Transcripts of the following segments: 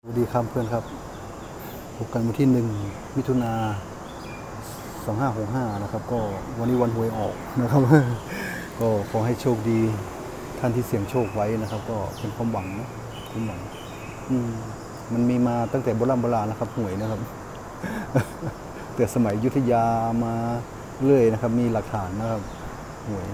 สวัสดีครับเพื่อนครับพบกันวันที่1 มิถุนา2565นะครับก็วันนี้วันหวยออกนะครับ ก็ขอให้โชคดีท่านที่เสี่ยงโชคไว้นะครับก็เป็นความหวังนะความหวังมันมีมาตั้งแต่โบราณนะครับหวยนะครับ แต่สมัยอยุธยามาเรื่อยนะครับมีหลักฐานนะครับหวย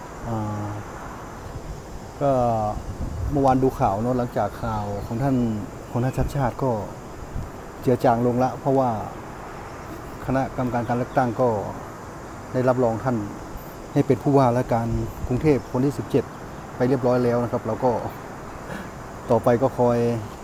ก็เมื่อวานดูข่าวเนาะหลังจากข่าวของท่านชัดชาติก็เจือจางลงละเพราะว่าคณะกรรมการการเลือกตั้งก็ได้รับรองท่านให้เป็นผู้ว่าราชการกรุงเทพคนที่17ไปเรียบร้อยแล้วนะครับเราก็ต่อไปก็คอย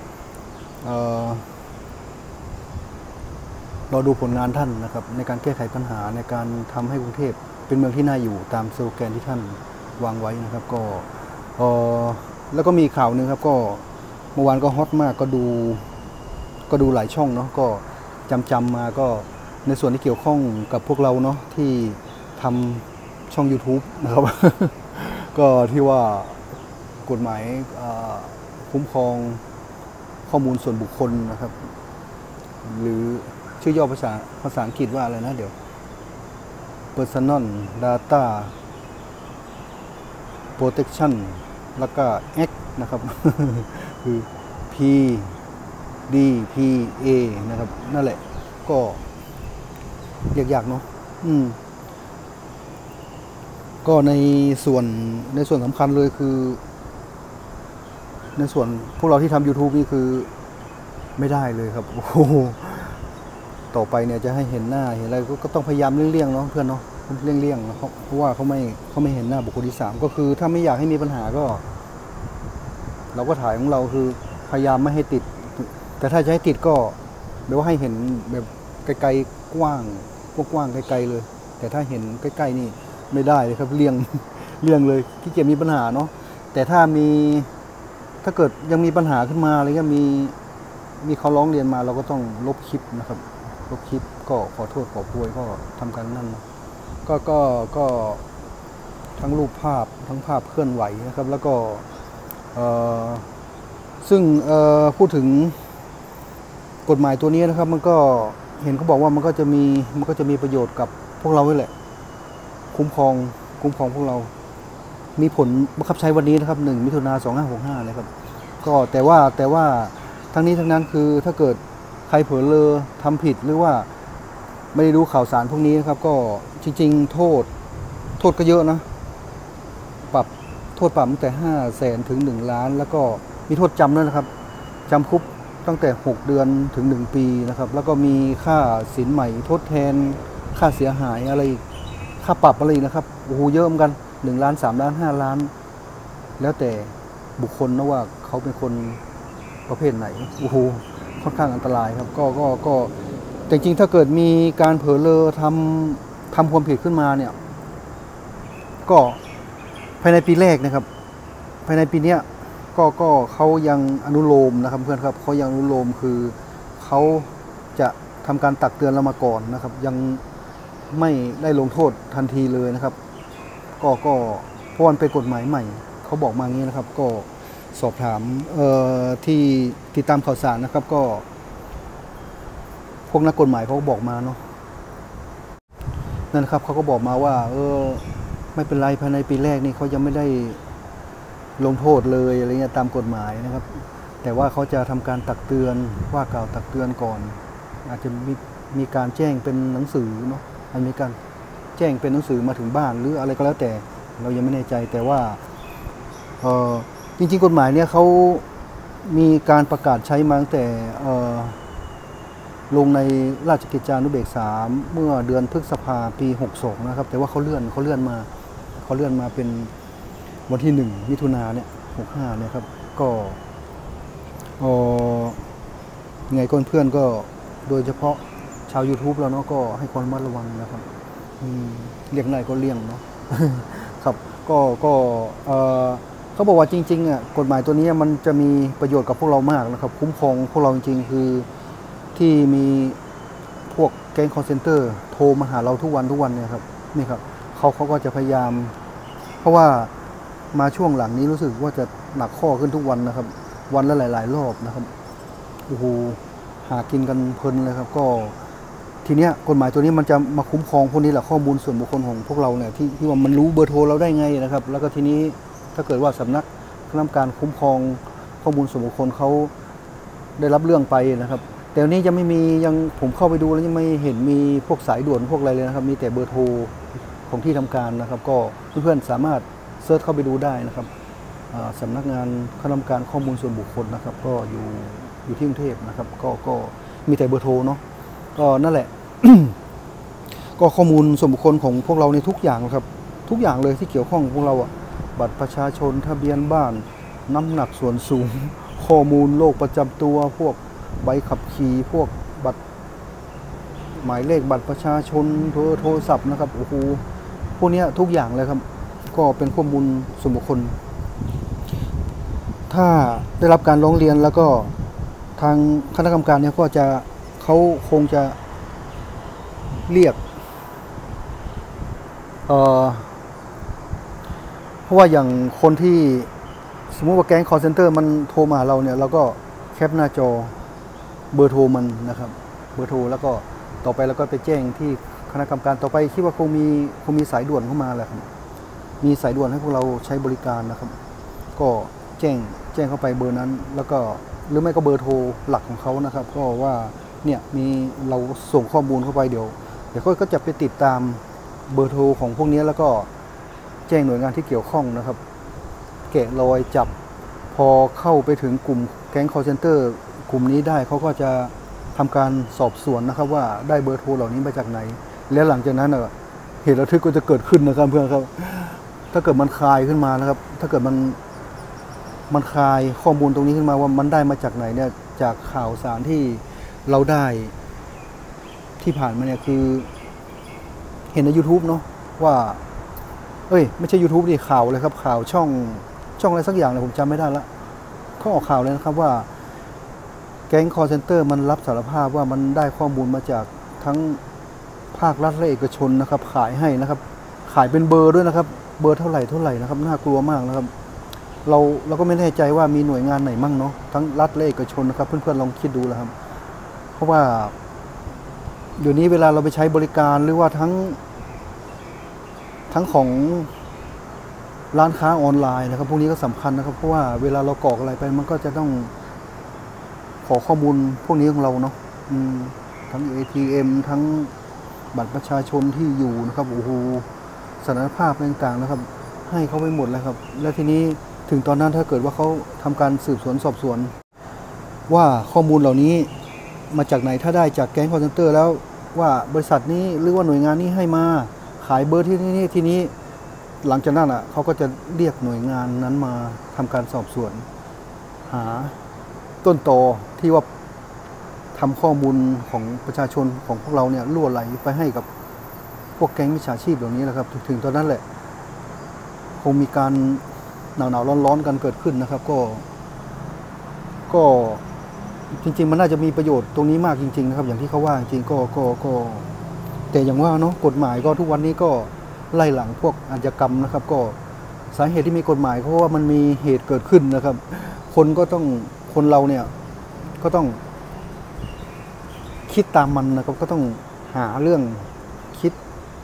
รอดูผลงานท่านนะครับในการแก้ไขปัญหาในการทำให้กรุงเทพเป็นเมืองที่น่าอยู่ตามสโลแกนที่ท่านวางไว้นะครับก็แล้วก็มีข่าวหนึ่งครับก็เมื่อวานก็ฮอตมากก็ดูหลายช่องเนาะก็จำมาก็ในส่วนที่เกี่ยวข้องกับพวกเราเนาะที่ทำช่อง YouTube นะครับ ก็ที่ว่ากฎหมายคุ้มครองข้อมูลส่วนบุคคลนะครับหรือชื่อย่อภาษาอังกฤษว่าอะไรนะเดี๋ยว Personal Data Protection แล้วก็ Act นะครับคือ PDPA นะครับนั่นแหละก็ยากๆเนาะก็ในส่วนสำคัญเลยคือในส่วนพวกเราที่ทำ YouTube นี่คือไม่ได้เลยครับโอ้โหต่อไปเนี่ยจะให้เห็นหน้าเห็นอะไรก็ต้องพยายามเลี่ยงๆเนาะเพื่อนเนาะเลี่ยงๆเพราะว่าเขาไม่เห็นหน้าบุคคลที่3ก็คือถ้าไม่อยากให้มีปัญหาก็เราก็ถ่ายของเราคือพยายามไม่ให้ติดแต่ถ้าจะให้ติดก็เดี๋ยวให้เห็นแบบไกลๆกว้างไกลๆเลยแต่ถ้าเห็นใกล้ๆนี่ไม่ได้เลยครับเลี่ยงเลยที่เกียจมีปัญหาเนาะแต่ถ้าเกิดยังมีปัญหาขึ้นมาอะไรก็มีเขาร้องเรียนมาเราก็ต้องลบคลิปนะครับลบคลิปก็ขอโทษขอโพยก็ทำกันนั่นนะก็ทั้งรูปภาพทั้งภาพเคลื่อนไหวนะครับแล้วก็ซึ่งพูดถึงกฎหมายตัวนี้นะครับมันก็เห็นเขาบอกว่ามันก็จะมีประโยชน์กับพวกเราด้วยแหละคุ้มครองพวกเรามีผลบังคับใช้วันนี้นะครับ1 มิถุนายน 2565นะครับก็แต่ว่าทั้งนี้ทั้งนั้นคือถ้าเกิดใครเผลอเลอทำผิดหรือว่าไม่ได้ดูข่าวสารพวกนี้นะครับก็จริงๆโทษก็เยอะนะโทษปรับตั้งแต่500,000 ถึง 1 ล้านแล้วก็มีโทษจำด้วยนะครับจำคุกตั้งแต่6 เดือนถึง1 ปีนะครับแล้วก็มีค่าสินใหม่ทดแทนค่าเสียหายอะไรค่าปรับอะไรนะครับโอ้โหเยอะเหมือนกัน1 ล้าน 3 ล้าน 5 ล้านแล้วแต่บุคคลนะว่าเขาเป็นคนประเภทไหนโอ้โหค่อนข้างอันตรายครับก็แต่จริงถ้าเกิดมีการเผลอเลอทำความผิดขึ้นมาเนี่ยก็ภายในปีแรกนะครับภายในปีนี้ก็เขายังอนุโลมนะครับเพื่อนครับเขายังอนุโลมคือเขาจะทำการตักเตือนเรามาก่อนนะครับยังไม่ได้ลงโทษทันทีเลยนะครับก็เพราะมันเป็นกฎหมายใหม่เขาบอกมางี้นะครับก็สอบถามที่ติดตามข่าวสารนะครับก็พวกนักกฎหมายเขาบอกมาเนาะนั่นครับเขาก็บอกมาว่าไม่เป็นไรภายในปีแรกนี่เขายังไม่ได้ลงโทษเลยอะไรเงี้ยตามกฎหมายนะครับแต่ว่าเขาจะทำการตักเตือนว่ากล่าวตักเตือนก่อนอาจจะมีการแจ้งเป็นหนังสือเนาะอาจมีการแจ้งเป็นหนังสือมาถึงบ้านหรืออะไรก็แล้วแต่เรายังไม่แน่ใจแต่ว่าจริงๆกฎหมายเนี่ยเขามีการประกาศใช้มาตั้งแต่ลงในราชกิจจานุเบกษาเมื่อเดือนพฤษภาปี62นะครับแต่ว่าเขาเลื่อนมาเป็นวันที่1 มิถุนายนเนี่ย65เนี่ยครับก็ไงเพื่อนก็โดยเฉพาะชาว YouTube เราเนาะก็ให้ความระมัดระวังนะครับเลี่ยงได้ก็เลี่ยงเนาะ ครับก็เขาบอกว่าจริงๆอ่ะกฎหมายตัวนี้มันจะมีประโยชน์กับพวกเรามากนะครับคุ้มครองพวกเราจริงๆคือที่มีพวกแก๊งคอลเซ็นเตอร์โทรมาหาเราทุกวันเนี่ยครับนี่ครับเขาก็จะพยายามเพราะว่ามาช่วงหลังนี้รู้สึกว่าจะหนักข้อขึ้นทุกวันนะครับวันละหลายรอบนะครับโอ้โหหากินกันเพลินเลยครับก็ทีเนี้ยกฎหมายตัวนี้มันจะมาคุ้มครองพวกนี้แหละข้อมูลส่วนบุคคลของพวกเราเนี่ยที่ว่ามันรู้เบอร์โทรเราได้ไงนะครับแล้วก็ทีนี้ถ้าเกิดว่าสำนักคณะกรรมการคุ้มครองข้อมูลส่วนบุคคลเขาได้รับเรื่องไปนะครับแต่วันนี้ยังไม่มียังผมเข้าไปดูแล้วยังไม่เห็นมีพวกสายด่วนพวกอะไรเลยนะครับมีแต่เบอร์โทรของที่ทำการนะครับก็เพื่อนๆสามารถเซิร์ชเข้าไปดูได้นะครับสำนักงานคณะกรรมการข้อมูลส่วนบุคคลนะครับก็อยู่ที่กรุงเทพนะครับก็มีแต่เบอร์โทรเนาะก็นั่นแหละ ก็ข้อมูลส่วนบุคคลของพวกเราในทุกอย่างครับทุกอย่างเลยที่เกี่ยวข้องกับพวกเราอ่ะบัตรประชาชนทะเบียนบ้านน้ำหนักส่วนสูง ข้อมูลโรคประจำตัวพวกใบขับขี่พวกบัตรหมายเลขบัตรประชาชนโทรศัพท์นะครับโอ้โหพวกนี้ทุกอย่างเลยครับก็เป็นข้อมูลส่วนบุคคลถ้าได้รับการร้องเรียนแล้วก็ทางคณะกรรมการเนี่ยก็จะเขาคงจะเรียกเพราะว่าอย่างคนที่สมมุติว่าแก๊ง call center มันโทรมาเราเนี่ยเราก็แคปหน้าจอเบอร์โทรมันนะครับเบอร์โทรแล้วก็ต่อไปเราก็ไปแจ้งที่คณะกรรมการต่อไปคิดว่าคงมีสายด่วนเข้ามาแหละครับมีสายด่วนให้พวกเราใช้บริการนะครับก็แจ้งเข้าไปเบอร์นั้นแล้วก็หรือไม่ก็เบอร์โทรหลักของเขานะครับก็ว่าเนี่ยมีเราส่งข้อมูลเข้าไปเดี๋ยวก็จะไปติดตามเบอร์โทรของพวกนี้แล้วก็แจ้งหน่วยงานที่เกี่ยวข้องนะครับแกะรอยจับพอเข้าไปถึงกลุ่มแก๊ง call center กลุ่มนี้ได้เขาก็จะทำการสอบสวนนะครับว่าได้เบอร์โทรเหล่านี้มาจากไหนและหลังจากนั้นเหตุระทึกก็จะเกิดขึ้นนะครับเพื่อนครับถ้าเกิดมันคลายขึ้นมานะครับถ้าเกิดมันคลายข้อมูลตรงนี้ขึ้นมาว่ามันได้มาจากไหนเนี่ยจากข่าวสารที่เราได้ที่ผ่านมาเนี่ยคือเห็นใน YouTube เนาะว่าไม่ใช่ YouTube ดิข่าวเลยครับข่าวช่องอะไรสักอย่างเลยผมจำไม่ได้ละเขาออกข่าวเลยนะครับว่าแก๊ง call center มันรับสารภาพว่ามันได้ข้อมูลมาจากทั้งภาครัฐและเอกชนนะครับขายให้นะครับขายเป็นเบอร์ด้วยนะครับเบอร์เท่าไหร่นะครับน่ากลัวมากนะครับเราก็ไม่แน่ใจว่ามีหน่วยงานไหนมั่งเนาะทั้งรัฐและเอกชนนะครับเพื่อนๆลองคิดดูแล้วครับเพราะว่าเดี๋ยวนี้เวลาเราไปใช้บริการหรือว่าทั้งของร้านค้าออนไลน์นะครับพวกนี้ก็สำคัญนะครับเพราะว่าเวลาเรากรอกอะไรไปมันก็จะต้องขอข้อมูลพวกนี้ของเราเนาะทั้ง ATM ทั้งบัตรประชาชนที่อยู่นะครับโอ้โหสถานภาพต่างๆนะครับให้เขาไปหมดแล้วครับแล้วทีนี้ถึงตอนนั้นถ้าเกิดว่าเขาทำการสืบสวนสอบสวนว่าข้อมูลเหล่านี้มาจากไหนถ้าได้จากแก๊ง call center แล้วว่าบริษัทนี้หรือว่าหน่วยงานนี้ให้มาขายเบอร์ที่นี่ทีนี้หลังจากนั้นเขาก็จะเรียกหน่วยงานนั้นมาทำการสอบสวนหาต้นตอที่ว่าทำข้อมูลของประชาชนของพวกเราเนี่ยล่วไหลไปให้กับพวกแก๊งมิจฉาชีพเหล่านี้นะครับถึงตอนนั้นแหละคงมีการหนาวร้อนกันเกิดขึ้นนะครับก็จริงๆมันน่าจะมีประโยชน์ตรงนี้มากจริงๆนะครับอย่างที่เขาว่าจริงๆก็แต่อย่างว่าเนาะกฎหมายก็ทุกวันนี้ก็ไล่หลังพวกอาชญากรรมนะครับก็สาเหตุที่มีกฎหมายเพราะว่ามันมีเหตุเกิดขึ้นนะครับคนเราเนี่ยก็ต้องคิดตามมันนะครับก็ต้องหาเรื่องคิด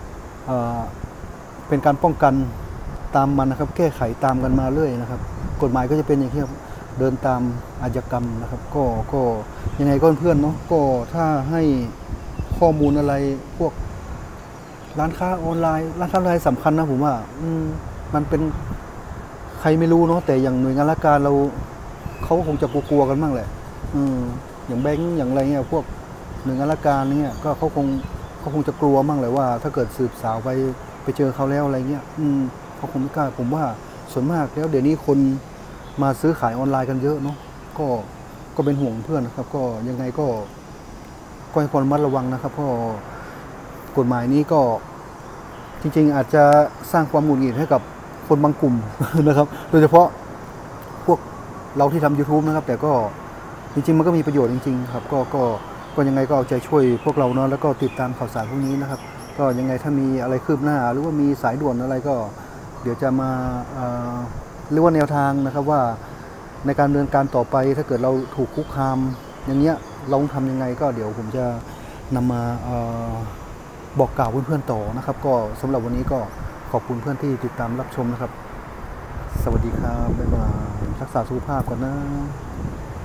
เป็นการป้องกันตามมันนะครับแก้ไขตามกันมาเรื่อยนะครับกฎหมายก็จะเป็นอย่างที่เดินตามอาชญากรรมนะครับก็ยังไงก็เพื่อนเนาะก็ถ้าให้ข้อมูลอะไรพวกร้านค้าออนไลน์สำคัญนะผมว่ามันเป็นใครไม่รู้เนาะแต่อย่างหน่วยงานราชการเราเขาคงจะกลัวกันบ้างแหละอย่างแบงก์อย่างอะไรเงี้ยพวกหน่วยงานราชการเนี่ยก็เขาคงจะกลัวบ้างเลยว่าถ้าเกิดสืบสาวไปเจอเขาแล้วอะไรเงี้ยเขาคงไม่กล้าผมว่าส่วนมากแล้วเดี๋ยวนี้คนมาซื้อขายออนไลน์กันเยอะเนาะก็เป็นห่วงเพื่อนนะครับก็ยังไงก็ให้ความระมัดระวังนะครับเพราะกฎหมายนี้ก็จริงๆอาจจะสร้างความหงุดหงิดให้กับคนบางกลุ่มนะครับโดยเฉพาะพวกเราที่ทำ YouTube นะครับแต่ก็จริงๆมันก็มีประโยชน์จริงๆครับก็ยังไงก็เอาใจช่วยพวกเราเนาะแล้วก็ติดตามข่าวสารพวกนี้นะครับก็ยังไงถ้ามีอะไรคืบหน้าหรือว่ามีสายด่วนอะไรก็เดี๋ยวจะมาหรือว่าแนวทางนะครับว่าในการดำเนินการต่อไปถ้าเกิดเราถูกคุกคามอย่างเงี้ยเราต้องทำยังไงก็เดี๋ยวผมจะนำมาบอกกล่าวเพื่อนๆต่อนะครับ ก็สำหรับวันนี้ก็ขอบคุณเพื่อนที่ติดตามรับชมนะครับ สวัสดีครับบ๊ายบายรักษาสุขภาพก่อนนะ